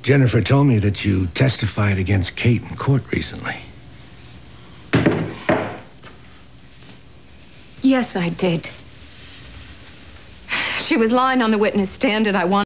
Jennifer told me that you testified against Kate in court recently. Yes, I did. She was lying on the witness stand and I wanted